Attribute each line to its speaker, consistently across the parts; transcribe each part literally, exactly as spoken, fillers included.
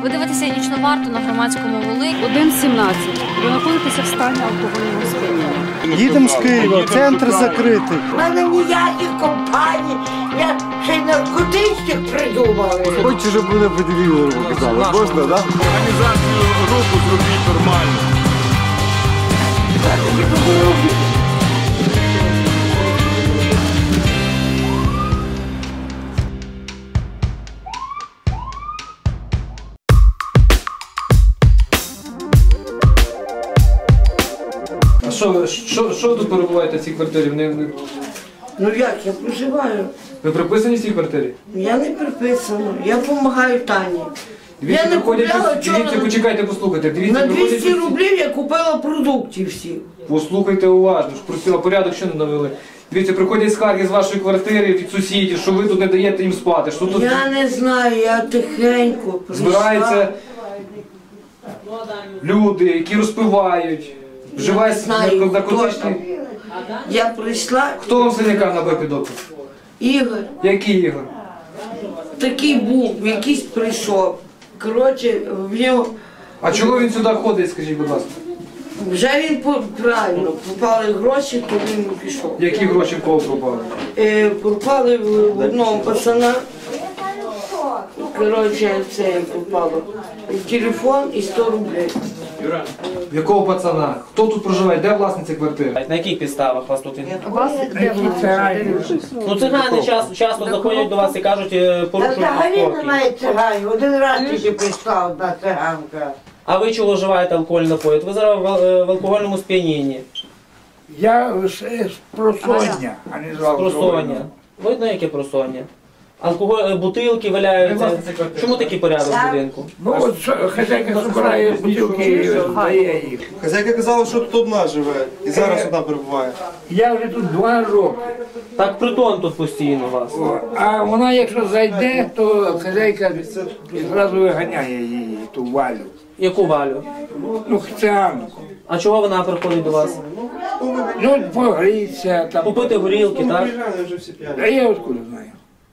Speaker 1: Ви дивитеся «Нічну варту» на Громадському Волині.
Speaker 2: один сімнадцять. Ви знаходитеся в стані алкогольного сп'яніння.
Speaker 3: Їдемо з Києва, центр закритий.
Speaker 4: У мене ніяких компаній, я ще й наркотичних придумали.
Speaker 3: Хочете, щоб мене подивили, показали? Можна, так?
Speaker 5: Організацію руху зробіть нормально.
Speaker 6: А що ви що, що ви тут перебуваєте в цій квартирі? Не, не...
Speaker 4: Ну як, я проживаю.
Speaker 6: Ви приписані в цій квартирі?
Speaker 4: Я не приписана, я допомагаю Тані.
Speaker 6: Дивіться,
Speaker 4: Я не
Speaker 6: приходять,
Speaker 4: купляла
Speaker 6: дивіться,
Speaker 4: чого.
Speaker 6: почекайте, послухайте. Дивіться,
Speaker 4: На
Speaker 6: приходять
Speaker 4: двісті
Speaker 6: всі-
Speaker 4: рублів я купила продуктів всіх.
Speaker 6: Послухайте уважно, ж просила порядок, що не навели. Дивіться, приходять скарги з вашої квартири від сусідів, що ви тут не даєте їм спати. Що тут
Speaker 4: Я не знаю, я тихенько прийшла.
Speaker 6: збираються люди, які розпивають, вживають
Speaker 4: знаю, хто
Speaker 6: наркотичні.
Speaker 4: там. Я прийшла,
Speaker 6: Хто вам синяка набив під око?
Speaker 4: Ігор,
Speaker 6: Який Ігор?
Speaker 4: такий був, якийсь прийшов. Коротше, в нього
Speaker 6: А чого він сюди ходить, скажіть, будь ласка?
Speaker 4: вже він по- правильно, пропали гроші, то він пішов.
Speaker 6: Які гроші в кого пропали?
Speaker 4: Е, пропали в в одного пацана. Коротше, це пропало. І телефон і сто рублів.
Speaker 6: В якого пацана? Хто тут проживає? Де власниця квартири?
Speaker 7: На яких підставах вас тут?
Speaker 2: Вас де
Speaker 7: Ну цигани часто, часто заходять до вас і кажуть, е,
Speaker 4: Та
Speaker 7: порушують
Speaker 4: взагалі
Speaker 7: спокій.
Speaker 4: немає циганів. Один раз тільки прийшла одна циганка.
Speaker 7: А ви чого вживаєте алкогольний напої? Ви зараз в, е, в алкогольному сп'янінні.
Speaker 8: Я з з просоння, а не з алкоголю.
Speaker 7: Просоння. Видно, яке просоння? Алкоголь, е, бутилки валяються. Чому такий порядок в будинку?
Speaker 8: Ну от що, хазяйка збирає бутилки і здає їх.
Speaker 3: Хазяйка казала, що тут одна живе, і зараз одна перебуває.
Speaker 8: Я вже тут два роки.
Speaker 7: Так притон тут постійно у вас.
Speaker 8: О, а вона якщо зайде, то хазяйка зразу виганяє її, ту Валю.
Speaker 7: Яку Валю?
Speaker 8: Ну, хцянку.
Speaker 7: А чого вона приходить до вас?
Speaker 8: Ну, погріться там.
Speaker 7: Попити горілки, так?
Speaker 8: А я откуда знаю,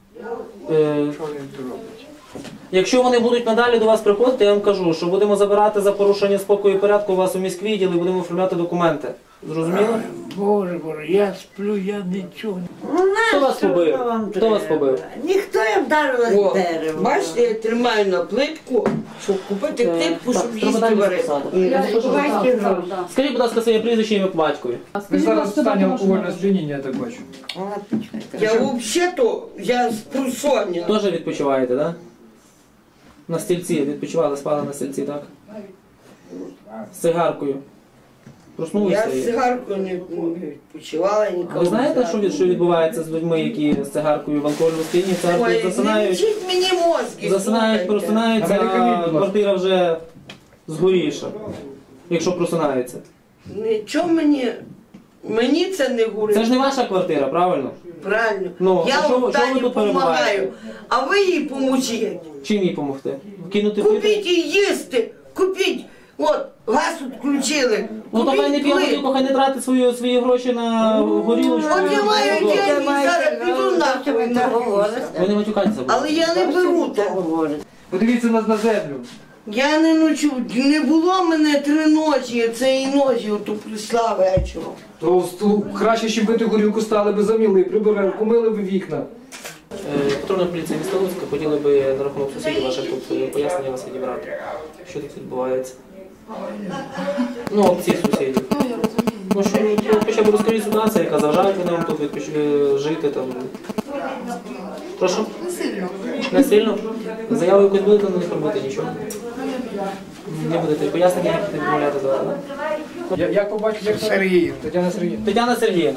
Speaker 7: Е,
Speaker 8: що він робить.
Speaker 7: Якщо вони будуть надалі до вас приходити, я вам кажу, що будемо забирати за порушення спокою і порядку у вас у міськвідділ і будемо оформляти документи. Зрозуміло?
Speaker 8: Боже, Боже, я сплю, я нічого не...
Speaker 7: Хто вас побив? Хто вас побив?
Speaker 4: Ніхто я вдарила
Speaker 7: О,
Speaker 4: з дерева. Бачите, я тримаю на плитку, щоб купити плитку,
Speaker 7: так,
Speaker 4: щоб
Speaker 7: треба
Speaker 4: їсти
Speaker 7: далі
Speaker 4: варити.
Speaker 7: записати. Скажіть, будь ласка, своє прізвище ім'я по батькові.
Speaker 6: Ви зараз в стані алкогольного сп'яніння, я так бачу.
Speaker 4: Я взагалі-то, я з просоння.
Speaker 7: Теж відпочиваєте, так? На стільці, відпочивали, спали на стільці, так? З цигаркою. Проснулися?
Speaker 4: Я з цигаркою не відпочивала ніколи.
Speaker 7: Ви знаєте, що, від- що відбувається з людьми, які з цигаркою в алкогольному сп'янінні, цигаркою
Speaker 4: Ой, не
Speaker 7: засинають,
Speaker 4: лічіть мені мозки.
Speaker 7: засинають,
Speaker 4: слухайте.
Speaker 7: просинаються,
Speaker 6: Американці,
Speaker 7: а
Speaker 6: будь ласка.
Speaker 7: квартира вже згоріша, якщо просинаються.
Speaker 4: Нічого мені, мені це не говорить.
Speaker 7: Це ж не ваша квартира, правильно?
Speaker 4: Правильно.
Speaker 7: Ну,
Speaker 4: я
Speaker 7: а що ви-
Speaker 4: вам
Speaker 7: що ви
Speaker 4: Тані
Speaker 7: тут
Speaker 4: допомагаю,
Speaker 7: перебуваєте?
Speaker 4: а ви їй поможіть.
Speaker 7: Чим їй допомогти? Кинути пити?
Speaker 4: Купіть їй їсти, купіть. От, газ відключили.
Speaker 7: Ну то хай не п'є
Speaker 4: плит.
Speaker 7: горілку, хай не тратить свої, свої гроші на горілочку.
Speaker 4: От я маю
Speaker 7: Добре.
Speaker 4: деньги, зараз піду нахуй.
Speaker 7: Ви не матюкайтеся, будь ласка.
Speaker 4: Але я не беру того.
Speaker 6: Подивіться на, на землю.
Speaker 4: Я не ночу, не було мене три ночі, цієї ночі, ото прийшла вечором.
Speaker 6: То сту- краще, щоб ви ту горілку стали би заміли, прибирали, помили б вікна.
Speaker 7: Е, Патрульна поліція міста Луцька хотіли би на рахунок сусідів ваших тут е, пояснення вас відібрати. Що тут відбувається? Ну, от цих сусідів. Ну, що, ну, хоча б розкажіть ситуацію, яка заважає вони вам тут відпоч- е, жити там. Прошу? Не сильно. Не сильно? Заяву якусь будете на них робити? Нічого? Не будете пояснення, як не відмовляти зараз, так?
Speaker 6: Я, як побачив, як
Speaker 8: Сергій.
Speaker 6: Тетяна Сергіївна.
Speaker 7: Тетяна Сергіївна.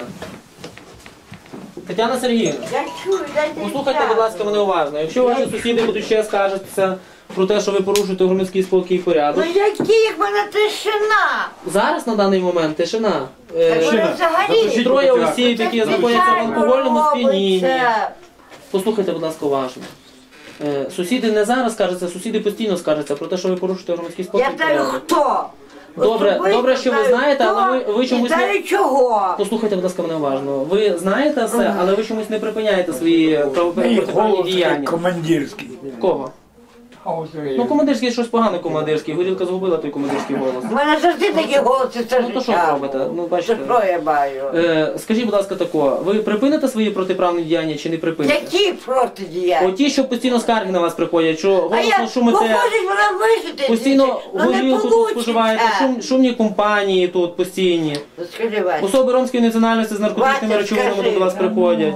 Speaker 7: Тетяна Сергіївна.
Speaker 4: Я чую, дайте.
Speaker 7: Послухайте, будь ласка, мене уважно. Якщо ваші сусіди будуть ще скаржитися про те, що ви порушуєте громадський спокій і порядок.
Speaker 4: Ну які, як мене тишина?
Speaker 7: Зараз на даний момент тишина. Е,
Speaker 4: Так вони взагалі.
Speaker 7: Троє осіб, які знаходяться в алкогольному сп'янінні.
Speaker 4: робиться.
Speaker 7: Послухайте, будь ласка, уважно. Е, Сусіди не зараз скаржаться, сусіди постійно скаржаться про те, що ви порушуєте громадський спокій
Speaker 4: Я
Speaker 7: і
Speaker 4: знаю
Speaker 7: порядок.
Speaker 4: хто.
Speaker 7: Добре,
Speaker 4: Особисто
Speaker 7: добре, що ви
Speaker 4: знаю,
Speaker 7: знаєте,
Speaker 4: хто
Speaker 7: але ви- ви
Speaker 4: і
Speaker 7: чомусь не-
Speaker 4: знаю чого.
Speaker 7: Послухайте, будь ласка, мене уважно. Ви знаєте все, але ви чомусь не припиняєте свої
Speaker 8: Мій
Speaker 7: протиправні
Speaker 8: голос
Speaker 7: діяння.
Speaker 8: командирський.
Speaker 7: Кого?
Speaker 8: А от
Speaker 7: Ну, командирський щось погане командирський. Горілка згубила той командирський голос.
Speaker 4: У мене завжди такі голоси, це
Speaker 7: Ну, то що
Speaker 4: життя.
Speaker 7: робите? Ну,
Speaker 4: Це
Speaker 7: бачите.
Speaker 4: що я маю?
Speaker 7: Е, скажіть, будь ласка, тако, ви припините свої протиправні діяння чи не припините?
Speaker 4: Які протидіяння?
Speaker 7: Оті, що постійно скарги на вас приходять, що
Speaker 4: А
Speaker 7: голосно
Speaker 4: я
Speaker 7: шумите,
Speaker 4: поможуть вона вижити.
Speaker 7: постійно
Speaker 4: ну, не
Speaker 7: горілку тут споживаєте,
Speaker 4: получиться.
Speaker 7: шум, шумні компанії тут постійні.
Speaker 4: Скажи, Вася,
Speaker 7: Особи ромської національності з наркотичними
Speaker 4: Вася,
Speaker 7: речовинами
Speaker 4: скажи.
Speaker 7: до вас приходять.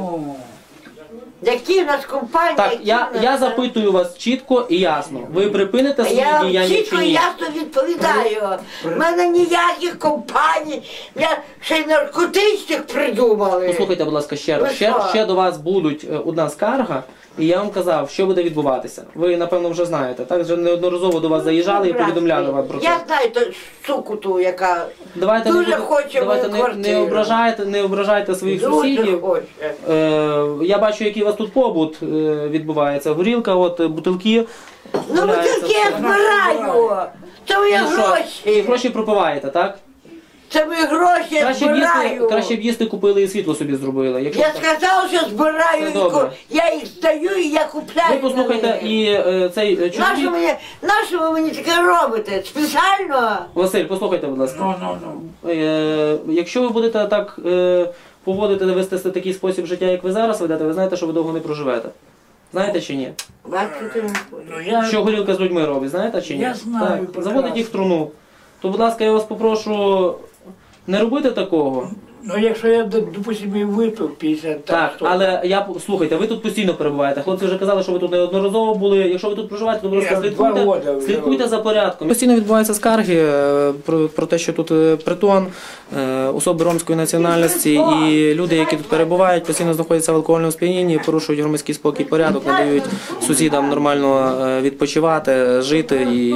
Speaker 4: які в нас компанії?
Speaker 7: Так,
Speaker 4: які
Speaker 7: я,
Speaker 4: в нас-
Speaker 7: я запитую вас чітко і ясно. Ви припините свої
Speaker 4: Я вам
Speaker 7: діяння
Speaker 4: чітко
Speaker 7: чи
Speaker 4: і
Speaker 7: ні?
Speaker 4: ясно відповідаю. У мене ніяких компаній, я ще й наркотичних придумали.
Speaker 7: Послухайте, будь ласка, ще раз.
Speaker 4: Ви
Speaker 7: Ще,
Speaker 4: що?
Speaker 7: ще до вас будуть е, одна скарга, і я вам казав, що буде відбуватися. Ви, напевно, вже знаєте. Так, вже неодноразово до вас заїжджали і повідомляли вам про це.
Speaker 4: Я знаю ту суку ту, яка
Speaker 7: Давайте,
Speaker 4: дуже
Speaker 7: не,
Speaker 4: хоче
Speaker 7: давайте
Speaker 4: мою
Speaker 7: не, не,
Speaker 4: квартиру.
Speaker 7: ображайте, не ображайте своїх
Speaker 4: дуже
Speaker 7: сусідів.
Speaker 4: хоче.
Speaker 7: Е, я бачу, який у вас тут побут е, відбувається. Горілка, от е, бутилки.
Speaker 4: Ну
Speaker 7: валяються,
Speaker 4: бутилки я
Speaker 7: все.
Speaker 4: збираю. Це мої
Speaker 7: І що? І
Speaker 4: гроші.
Speaker 7: гроші пропиваєте, так?
Speaker 4: Це мої гроші, я
Speaker 7: Краще б, їсти,
Speaker 4: збираю.
Speaker 7: краще б їсти купили і світло собі зробили. Якщо
Speaker 4: Я
Speaker 7: так.
Speaker 4: сказав, що збираю,
Speaker 7: Це
Speaker 4: і
Speaker 7: добре.
Speaker 4: ко- я їх здаю і я купляю.
Speaker 7: Ви послухайте,
Speaker 4: на них.
Speaker 7: і е, цей е,
Speaker 4: Нащо
Speaker 7: чоловік...
Speaker 4: мені, нащо ви мені таке робите? Спеціально?
Speaker 7: Василь, послухайте, будь ласка.
Speaker 8: Ну, ну, ну.
Speaker 7: Е, якщо ви будете так е, поводити, вести такий спосіб життя, як ви зараз ведете, ви знаєте, що ви довго не проживете. Знаєте чи ні?
Speaker 4: Бачите,
Speaker 8: Ну, я...
Speaker 7: Що горілка з людьми робить, знаєте чи ні?
Speaker 8: Я знаю
Speaker 7: Так,
Speaker 8: прекрасно.
Speaker 7: заводить їх в труну. То, будь ласка, я вас попрошу не робити такого.
Speaker 8: Ну, якщо я, допустим, і випив п'ятдесят,
Speaker 7: Так,
Speaker 8: сто,
Speaker 7: але я слухайте, ви тут постійно перебуваєте. Хлопці вже казали, що ви тут неодноразово були. Якщо ви тут проживаєте, то будь ласка,
Speaker 8: Я
Speaker 7: слідкуйте,
Speaker 8: два роки вже.
Speaker 7: слідкуйте за порядком. Постійно відбуваються скарги е, про, про те, що тут е, притон, е, особи ромської національності і люди, які тут перебувають, постійно знаходяться в алкогольному сп'янінні, порушують громадський спокій, порядок, не дають сусідам нормально е, відпочивати, жити і.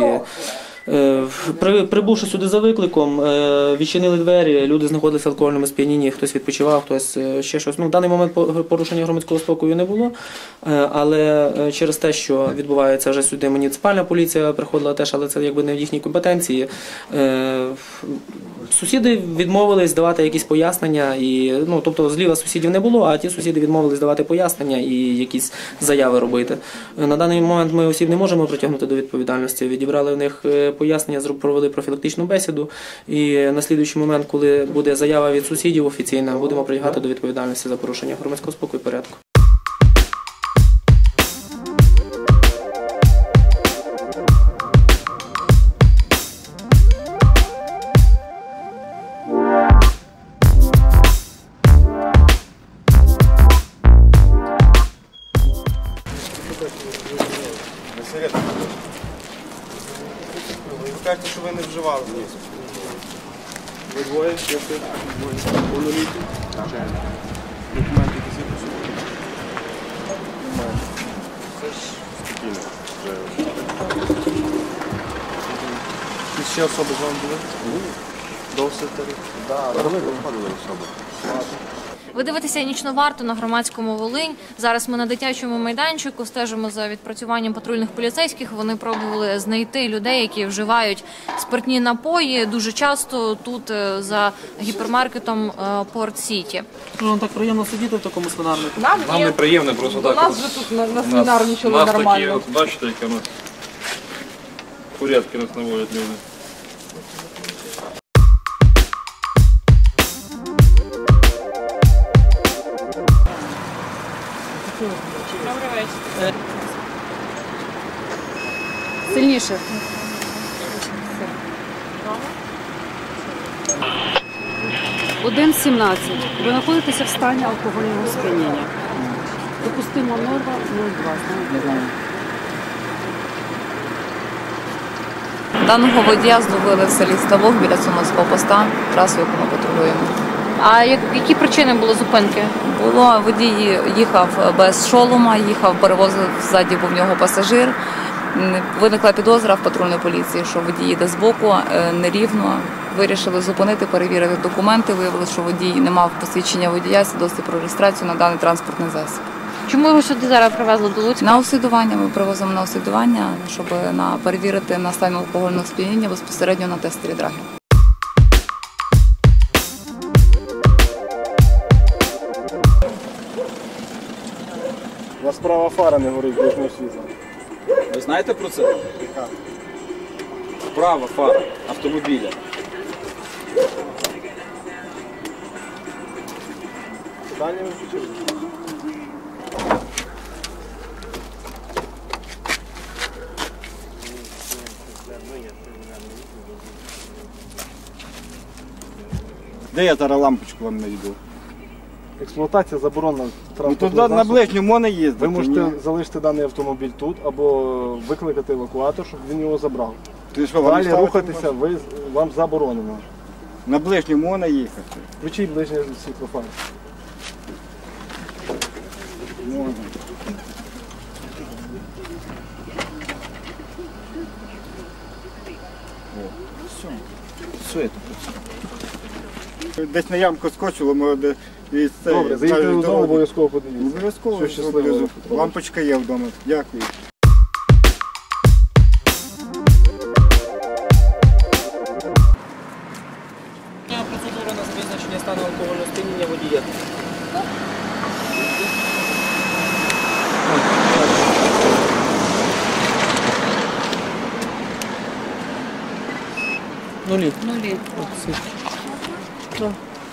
Speaker 7: Е, При, прибувши сюди за викликом, е, відчинили двері, люди знаходилися в алкогольному сп'янінні, хтось відпочивав, хтось е, ще щось. Ну, в даний момент по- порушення громадського спокою не було, е, але е, через те, що відбувається вже сюди муніципальна поліція приходила теж, але це якби не в їхній компетенції. Е, Сусіди відмовились давати якісь пояснення, і, ну, тобто зліва сусідів не було, а ті сусіди відмовились давати пояснення і якісь заяви робити. Е, На даний момент ми осіб не можемо притягнути до відповідальності. Відібрали в них е, пояснення, зроб- провели профілактичну бесіду, і на слідуючий момент, коли буде заява від сусідів офіційна, будемо притягати до відповідальності за порушення громадського спокою і порядку.
Speaker 3: Ви кажете, що ви не вживали. Ви двоє, я ти двоє. Повнолітні? Документи якісь є по собі? Немає. Це ж спокійно. Вже. І ще особи з вами були? Досить? Так, так, виходили особи.
Speaker 1: Ви дивитеся «Нічну варту» на Громадському Волинь. Зараз ми на дитячому майданчику стежимо за відпрацюванням патрульних поліцейських. Вони пробували знайти людей, які вживають спиртні напої. Дуже часто тут е, за гіпермаркетом е, Порт Сіті.
Speaker 7: Вам так приємно сидіти в такому свинарнику?
Speaker 2: Нам,
Speaker 5: Нам
Speaker 2: є,
Speaker 5: неприємно просто так.
Speaker 2: у нас
Speaker 5: от.
Speaker 2: же тут на, на
Speaker 5: У нас-
Speaker 2: свинарничали
Speaker 5: у нас
Speaker 2: нормально.
Speaker 5: такі, от, бачите, які у нас порядки нас наводять люди.
Speaker 2: Сильніше. один сімнадцять. Ви знаходитеся в стані алкогольного сп'яніння. Допустима норма нуль два. Знаєте?
Speaker 9: Даного водія зловили в селі Ставок біля Сумського поста, трасу, яку ми патрулюємо.
Speaker 1: А як, які причини були зупинки?
Speaker 9: Було, водій їхав без шолома, їхав, перевозив, ззаді був в нього пасажир. М, Виникла підозра в патрульній поліції, що водій їде збоку, е, нерівно. Вирішили зупинити, перевірити документи. Виявилося, що водій не мав посвідчення водія, свідоцтва про реєстрацію на даний транспортний засіб.
Speaker 1: Чому його сюди зараз привезли до Луцька?
Speaker 9: На освідування ми привозимо на освідування, щоб на, перевірити на стан алкогольного сп'яніння безпосередньо на тестері Драги.
Speaker 3: У вас права фара не горить ближнього світла.
Speaker 10: Ви знаєте про це? Права фара автомобіля. Де я зараз лампочку вам наведу?
Speaker 3: Експлуатація заборонена
Speaker 10: Ну
Speaker 3: транспортного
Speaker 10: туди на
Speaker 3: засобу.
Speaker 10: ближньому можна їздити.
Speaker 3: Ви можете
Speaker 10: ні?
Speaker 3: залишити даний автомобіль тут або викликати евакуатор, щоб він його забрав.
Speaker 10: Ти що, вам
Speaker 3: Далі
Speaker 10: ставити
Speaker 3: рухатися ви, вам заборонено.
Speaker 10: на ближньому можна їхати?
Speaker 3: Включіть ближнє світлофар.
Speaker 10: Можна. Все. Все це працює. Десь на ямку скочило, ми де і це.
Speaker 3: Добре, заїдьте додому, обов'язково подивіться.
Speaker 10: Обов'язково.
Speaker 3: Все щасливо.
Speaker 10: зроблю. Лампочка є вдома. Дякую.
Speaker 7: Процедура на визначення стану алкогольного сп'яніння водія. Нулі.
Speaker 2: Нулі.
Speaker 7: Да.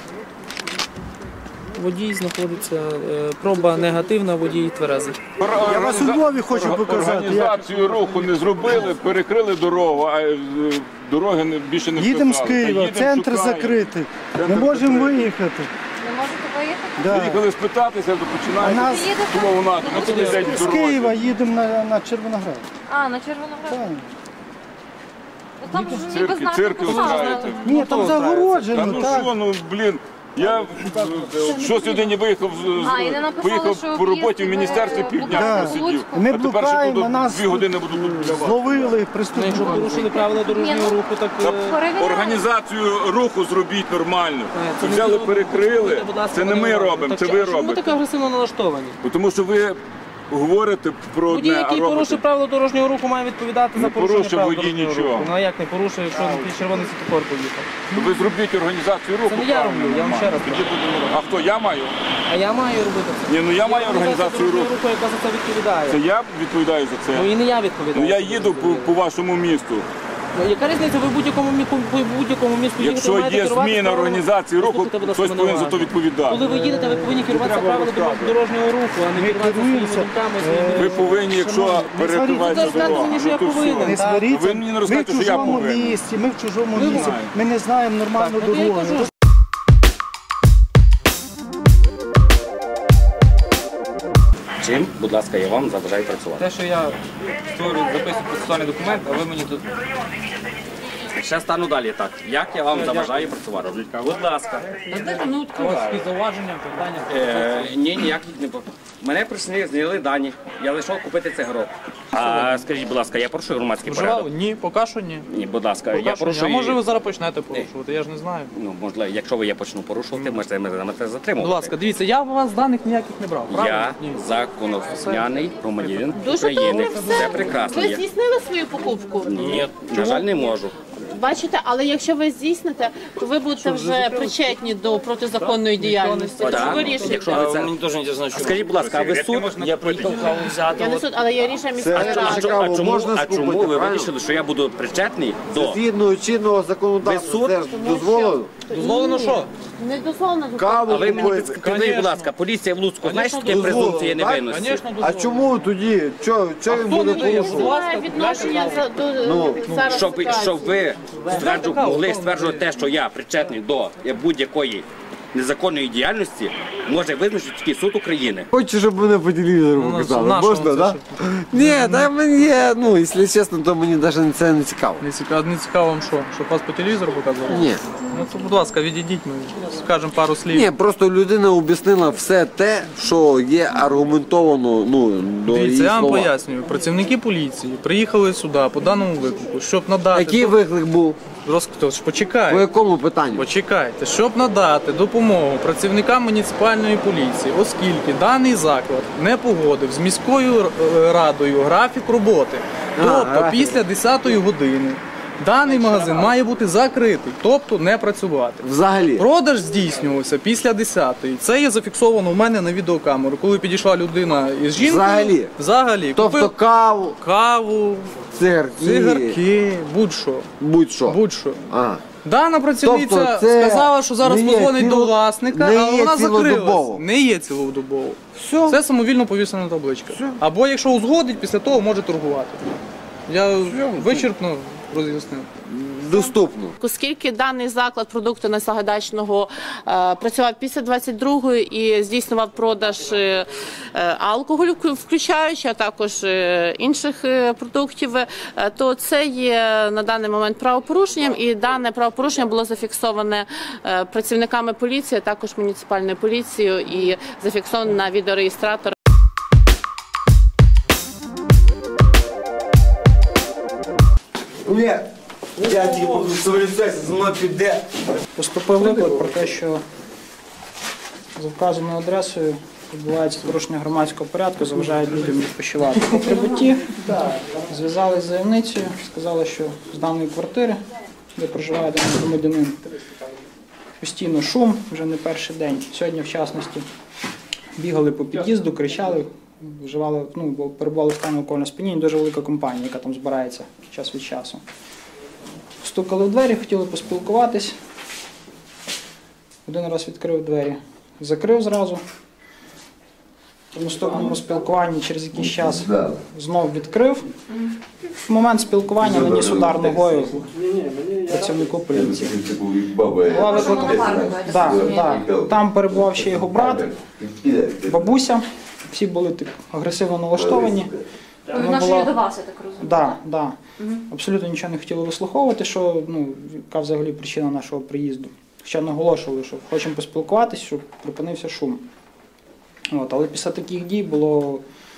Speaker 7: Водій знаходиться, е, проба негативна, водій тверезий.
Speaker 10: Я вас у Львові хочу показати.
Speaker 5: Організацію руху не зробили, перекрили дорогу, а е, дороги не- більше не
Speaker 11: Їдемо з
Speaker 5: вписали. Та
Speaker 11: Києва,
Speaker 5: їдемо,
Speaker 11: центр
Speaker 5: шукаємо.
Speaker 11: закритий.
Speaker 5: Центр
Speaker 11: Не можемо
Speaker 5: закритий.
Speaker 11: виїхати.
Speaker 1: Не можете виїхати?
Speaker 11: Да.
Speaker 5: Приїхали спитатися, то
Speaker 11: А
Speaker 5: починається
Speaker 11: нас
Speaker 5: клоунати. Ну, туди йдуть
Speaker 11: з
Speaker 5: дороги.
Speaker 11: Києва їдемо на, на Червоноград.
Speaker 1: А, на Червоноград.
Speaker 11: Так.
Speaker 1: Там ж ніби
Speaker 5: Цирки,
Speaker 1: знаки
Speaker 5: цирки
Speaker 1: писали.
Speaker 5: устраєте.
Speaker 11: Ні, там
Speaker 5: Та
Speaker 11: загороджено,
Speaker 5: ну
Speaker 11: так.
Speaker 5: що, ну блін, я щось людині виїхав, з-
Speaker 1: А, і не написали,
Speaker 5: поїхав
Speaker 1: що
Speaker 5: по роботі в
Speaker 1: об'їзд
Speaker 5: міністерстві
Speaker 1: ви
Speaker 5: півдня
Speaker 1: блукаєте
Speaker 5: просидів.
Speaker 1: Луцьку.
Speaker 11: Ми
Speaker 5: А тепер ще
Speaker 11: блукаємо,
Speaker 5: тут
Speaker 11: нас
Speaker 5: дві години буду тут блювати.
Speaker 11: зловили,
Speaker 7: Ну, якщо
Speaker 11: приступили.
Speaker 7: порушили правила дорожнього руху, так е,
Speaker 1: Перевіряємо.
Speaker 5: Організацію руху зробіть нормально.
Speaker 7: Е,
Speaker 5: Це
Speaker 7: не
Speaker 5: взяли,
Speaker 7: ви-
Speaker 5: перекрили.
Speaker 7: будь ласка,
Speaker 5: Це не ми
Speaker 7: мене-
Speaker 5: робимо,
Speaker 7: Так
Speaker 5: це
Speaker 7: чи-
Speaker 5: ви
Speaker 7: а чому ви так
Speaker 5: робите.
Speaker 7: агресивно налаштовані?
Speaker 5: Тому що ви говорите про
Speaker 7: Водій,
Speaker 5: одне, а
Speaker 7: який порушив
Speaker 5: робите.
Speaker 7: правила дорожнього руху, має відповідати
Speaker 5: Не
Speaker 7: за порушення
Speaker 5: порушив
Speaker 7: правил
Speaker 5: водій
Speaker 7: дорожнього
Speaker 5: нічого.
Speaker 7: руху. Ну а як не порушив, якщо на під червоний світлофор поїхав?
Speaker 5: Ви зробіть організацію руху.
Speaker 7: Це не я
Speaker 5: правильно,
Speaker 7: роблю, я вам ще раз
Speaker 5: Тоді буде- А хто я маю?
Speaker 7: А я маю робити це.
Speaker 5: Ні, ну я маю
Speaker 7: Є
Speaker 5: організацію
Speaker 7: дорожнього
Speaker 5: руху.
Speaker 7: яка за це відповідає.
Speaker 5: Це я відповідаю за
Speaker 7: Ну
Speaker 5: це.
Speaker 7: і не я відповідаю.
Speaker 5: Ну я їду по, по вашому місту.
Speaker 7: Ну, яка різниця, ви в будь-якому мі- по будь-якому місту їдете,
Speaker 5: Якщо
Speaker 7: маєте
Speaker 5: є
Speaker 7: керувати
Speaker 5: зміна
Speaker 7: правилами-
Speaker 5: організації руху,
Speaker 7: Послухайте, будь ласка,
Speaker 5: хтось
Speaker 7: мене
Speaker 5: повинен за
Speaker 7: уважно.
Speaker 5: то відповідати.
Speaker 7: Коли ви їдете, ви повинні керуватися
Speaker 5: треба
Speaker 7: правилами
Speaker 5: розказувати.
Speaker 7: дорожнього руху, а не керуватися своїми
Speaker 11: керуємося,
Speaker 7: думками,
Speaker 11: е,
Speaker 7: своїми...
Speaker 5: Ви повинні, якщо перекриваєте
Speaker 7: Ви скажете
Speaker 5: дорогу,
Speaker 7: мені, що
Speaker 5: ну
Speaker 7: я
Speaker 5: то
Speaker 7: повинен.
Speaker 5: все.
Speaker 11: Не
Speaker 7: так?
Speaker 11: сваріться.
Speaker 5: Ви мені не
Speaker 11: Ми в
Speaker 5: розказуєте, що я
Speaker 11: чужому
Speaker 5: повинен.
Speaker 11: місті, ми в чужому
Speaker 7: Ви
Speaker 11: місті.
Speaker 5: знаєте.
Speaker 11: Ми не знаємо нормальну
Speaker 7: Так, от я й
Speaker 11: дорогу.
Speaker 7: кажу.
Speaker 12: Чим, будь ласка, я вам заважаю працювати.
Speaker 13: Те, що я створюю, записую процесуальний документ, а ви мені тут...
Speaker 12: Ще стану далі так. Як я вам заважаю працювати? Будь ласка.
Speaker 13: Ось такі зауваження, питання.
Speaker 12: Е, ні, ніяких не було. Мене прийшли, зняли дані. Я зайшов купити цигарок. А скажіть, будь ласка, я порушую громадський
Speaker 13: Вживав?
Speaker 12: порядок?
Speaker 13: Ні, поки що ні.
Speaker 12: Ні, будь ласка,
Speaker 13: Поки
Speaker 12: я
Speaker 13: що ні. А
Speaker 12: порушую.
Speaker 13: може ви зараз почнете порушувати, я ж не знаю.
Speaker 12: Ну, можливо, якщо ви я почну порушувати, можете мене затримувати.
Speaker 13: Будь ласка, дивіться, я у вас даних ніяких не брав, правильно?
Speaker 12: Я
Speaker 13: Ні.
Speaker 12: законослухняний громадянин
Speaker 14: Дуже
Speaker 12: України.
Speaker 14: добре все.
Speaker 12: Це прекрасно.
Speaker 14: Ви
Speaker 12: є.
Speaker 14: здійснили свою покупку?
Speaker 12: Ні, на жаль, не можу.
Speaker 14: Бачите, але якщо ви здійсните, то ви будете вже причетні до протизаконної діяльності.
Speaker 12: Так,
Speaker 14: Тому вирішуйте.
Speaker 12: якщо ви це... Скажіть, будь ласка, а ви суд?
Speaker 13: Я приїхав каву взяти.
Speaker 14: Я не суд, але є рішення міської
Speaker 12: А
Speaker 14: ради.
Speaker 12: чому, а чому, а чому ви вирішили, що я буду причетний до...
Speaker 3: Згідно чинного законодавства, це ж дозволено.
Speaker 13: Дозволено що?
Speaker 14: Не дозволено.
Speaker 3: Каву
Speaker 12: А ви мені
Speaker 3: купити.
Speaker 12: підскажіть, будь ласка, поліція в Луцьку, знаєш, таке презумпція невинності?
Speaker 13: Звісно,
Speaker 3: А
Speaker 13: дозволено.
Speaker 3: чому тоді? Чо, чо він буде порушувати?
Speaker 14: Має відношення за- до
Speaker 3: Ну,
Speaker 14: зараз
Speaker 12: Щоб, ви-
Speaker 14: ситуації.
Speaker 12: щоб ви стверджу, могли стверджувати те, що я причетний до будь-якої незаконної діяльності, може визначити тільки суд України.
Speaker 3: Хочу, щоб мене по телевізору
Speaker 13: Ну,
Speaker 3: показали.
Speaker 13: нашого
Speaker 3: Можна,
Speaker 13: це
Speaker 3: так? Ні, та мені, є, ну, якщо чесно, то мені навіть це не цікаво.
Speaker 13: Не цікаво, не цікаво вам що? Щоб вас по телевізору показували?
Speaker 3: Ні.
Speaker 13: Ну, то, будь ласка, відійдіть, ми скажемо пару слів.
Speaker 3: Ні, просто людина об'яснила все те, що є аргументовано, ну, до її
Speaker 13: Дивіться, я вам
Speaker 3: слова.
Speaker 13: пояснюю. Працівники поліції приїхали сюди по даному виклику, щоб надати...
Speaker 3: Який виклик був?
Speaker 13: Роз... Тож, почекайте.
Speaker 3: По якому питанню?
Speaker 13: Почекайте, щоб надати допомогу працівникам муніципальної поліції, оскільки даний заклад не погодив з міською е, радою графік роботи.
Speaker 3: А,
Speaker 13: Тобто
Speaker 3: графік.
Speaker 13: після десятої години Даний магазин має бути закритий, тобто не працювати.
Speaker 3: Взагалі.
Speaker 13: Продаж здійснювався після десятої. Це є зафіксовано в мене на відеокамеру. Коли підійшла людина із жінкою.
Speaker 3: Взагалі?
Speaker 13: Взагалі.
Speaker 3: Тобто
Speaker 13: Купив
Speaker 3: каву,
Speaker 13: каву,
Speaker 3: цигарки,
Speaker 13: цигарки, будь-що.
Speaker 3: будь-що.
Speaker 13: Будь-що.
Speaker 3: А.
Speaker 13: Дана працівниця
Speaker 3: Тобто це
Speaker 13: сказала, що зараз
Speaker 3: не є
Speaker 13: позвонить
Speaker 3: ціло-
Speaker 13: до власника,
Speaker 3: не
Speaker 13: але
Speaker 3: є
Speaker 13: вона
Speaker 3: цілодобово.
Speaker 13: закрилась. Не є цілодобово.
Speaker 3: Все.
Speaker 13: Це самовільно повісена табличка. Або якщо узгодить, після того може торгувати. Я вичерпно роз'яснив.
Speaker 3: Доступно.
Speaker 14: Оскільки даний заклад продукту Несагайдачного е, працював після двадцять другої і здійснював продаж е, е, алкоголю, включаючи, а також е, інших е, продуктів, е, то це є на даний момент правопорушенням, і дане правопорушення було зафіксоване е, працівниками поліції, а також муніципальною поліцією і зафіксовано на відеореєстратор.
Speaker 15: Ні, я тобі буду соврістатися, зі мною піде.
Speaker 11: Поступив виклик про те, що за вказаною адресою відбувається порушення громадського порядку, заважають людям відпочивати. По прибутті зв'язалися з заявницею, сказали, що з даної квартири, де проживає даний громадянин, постійно шум, вже не перший день. Сьогодні, в частності, бігали по під'їзду, кричали, вживали, ну, бо перебували в стані алкогольного сп'яніння, дуже велика компанія, яка там збирається час від часу. Стукали в двері, хотіли поспілкуватись. Один раз відкрив двері, закрив зразу. В наступному спілкуванні через якийсь час знов відкрив. В момент спілкування наніс удар ногою працівнику поліції. Була викликана. Да, да. Там перебував ще його брат, бабуся. Всі були так агресивно налаштовані.
Speaker 1: Відношення до вас, я так розумію.
Speaker 11: Да, да. Абсолютно нічого не хотіли вислуховувати, що, ну, яка взагалі причина нашого приїзду. Хоча наголошували, що хочемо поспілкуватися, щоб припинився шум. От, але після таких дій було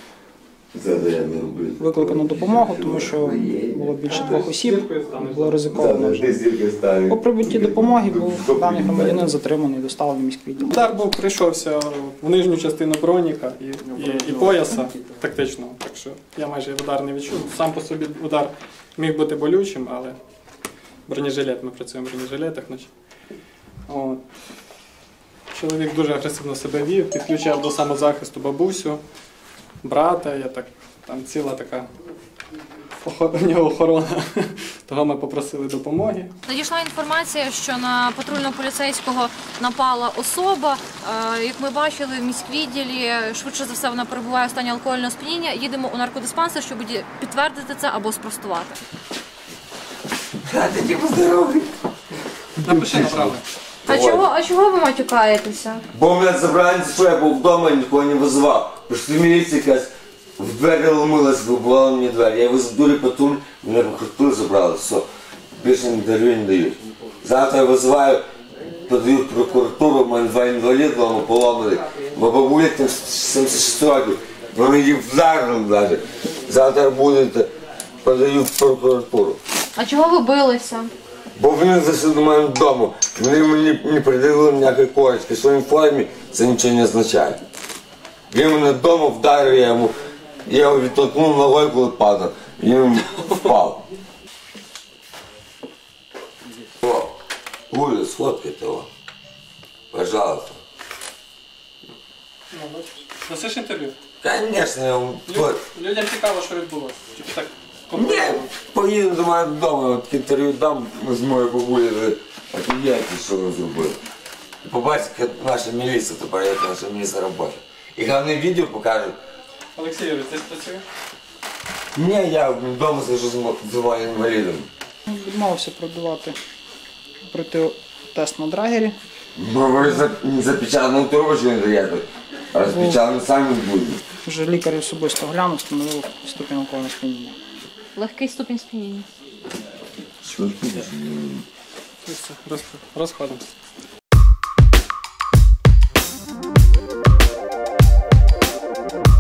Speaker 11: викликано допомогу, тому що було більше двох осіб, було ризиковано вже. По прибутті допомоги був даний громадянин затриманий, доставлений в міський відділ.
Speaker 16: Удар був прийшовся в нижню частину броніка і, і, і пояса тактичного, так що я майже удар не відчув. Сам по собі удар міг бути болючим, але бронежилет, ми працюємо в бронежилетах. От. Чоловік дуже агресивно себе вів, підключав до самозахисту бабусю, брата, я так, там ціла така у нього охорона, того ми попросили допомоги.
Speaker 1: Надійшла інформація, що на патрульно-поліцейського напала особа. Е, Як ми бачили в міськвідділі, швидше за все вона перебуває в стані алкогольного сп'яніння. Їдемо у наркодиспансер, щоб підтвердити це або спростувати.
Speaker 16: Напиши направо.
Speaker 1: А чого, а чого ви матюкаєтеся?
Speaker 15: Бо мене забрали, що я був вдома і нікого не визивав. Пішли міліція якась, в двері ломилась, вибивала мені двері. Я визвав дурі патруль, мене покрутили, забрали, все. Більше не дарю, не дають. Завтра я визиваю, подають в прокуратуру, в мене два інваліди, воно поломали. Бо бабуля там сімдесят шість років, вони їх вдарили навіть. Завтра будете, подають в прокуратуру.
Speaker 1: А чого ви билися?
Speaker 15: Бо вони зайшли до мене вдома, вони мені не придивили ніякої корочки, в своїй формі це нічого не означає. Він мене вдома вдарив, я йому, я його відтолкнув ногою, коли падав, і він впав. О, Гуля, сфоткайте його, пожалуйста.
Speaker 16: Дасиш інтерв'ю?
Speaker 15: Звісно, я вам...
Speaker 16: Людям цікаво, що відбулося. Типу так.
Speaker 15: Ні, поїду до мене вдома, от інтерв'ю дам з моєю бабулею, офігієте, що ви зробили. Побачите, як наша міліція, тепер як наша міліція працює. І головне відео покажуть.
Speaker 16: Олексій Юрійович, ти працює?
Speaker 15: Ні, я вдома сижу з двома інвалідами.
Speaker 11: Відмовився продавати протитест на драгері.
Speaker 15: Бо ви за, не запечатану трубочку не даєте, а розпечатану самі будете.
Speaker 11: Вже лікар особисто глянув, встановив ступінь алкогольного сп'яніння.
Speaker 1: Легкий ступінь сп'яніння.
Speaker 16: Розходимося.